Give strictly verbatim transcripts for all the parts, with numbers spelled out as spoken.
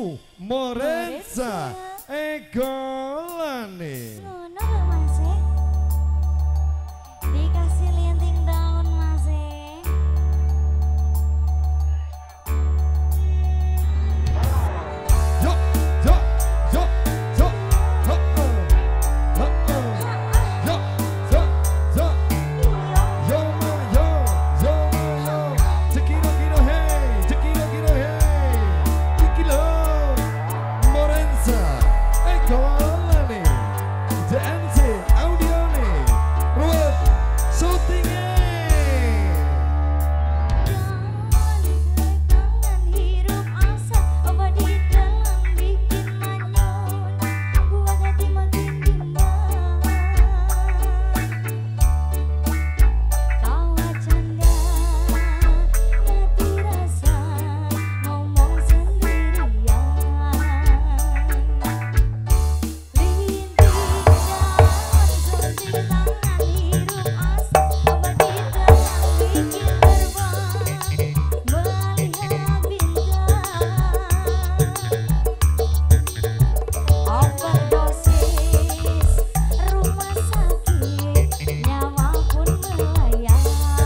New Morenza Egolani. Ngono lho Mas e. Dikasih linting daun Mas e. Yo yo yo yo ho ho ho ho yo yo yo yo ma yo yo ma yo Tequila kilo hey tequila kilo hey tequila Morenza Egolani D M C audio nih ruwet syutingnya. Jangan hirup asap apa di dalam bikin manyun, buat hati makin bimbang. Tawa canda, mati rasa, ngomong sendirian. Linting daun, suntik tangan, hirup asap apa di dalam bikin terbang, melihat bintang. Overdosis, rumah sakit, nyawa pun melayang.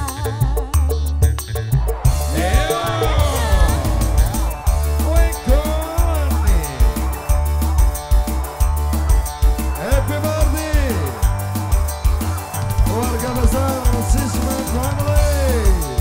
Happy birthday keluarga besar Sisman Family.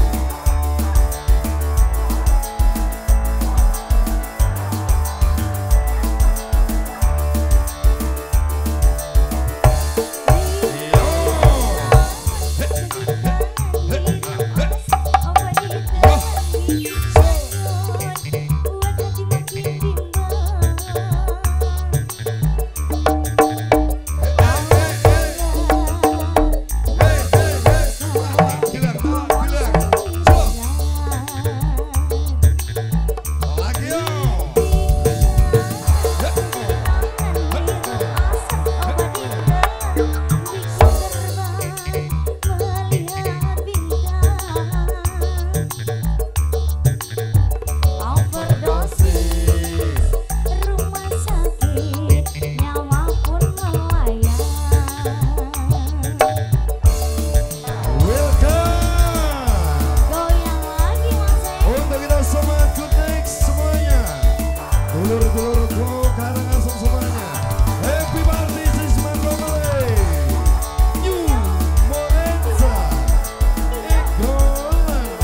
Dulur-dulurku Karangasem semuanya. Happy birthday Sisman Family. New Morenza Egolani.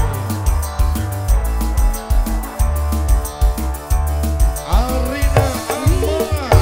Arina Amora.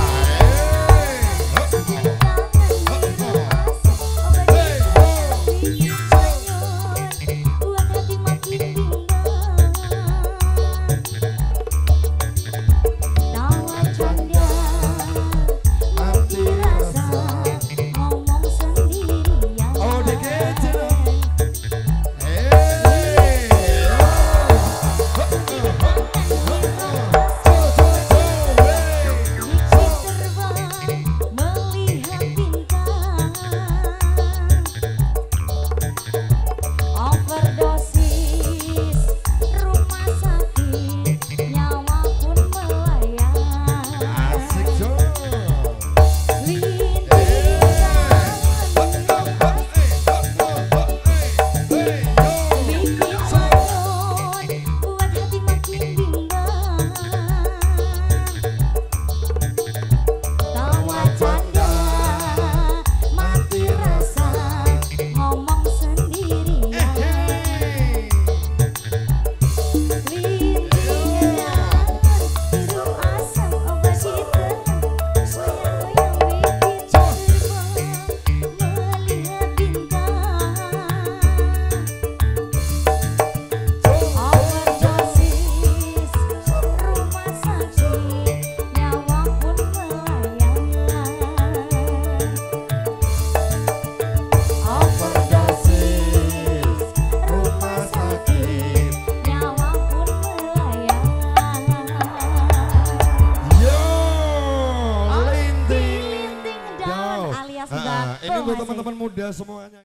Ini buat teman-teman muda semuanya.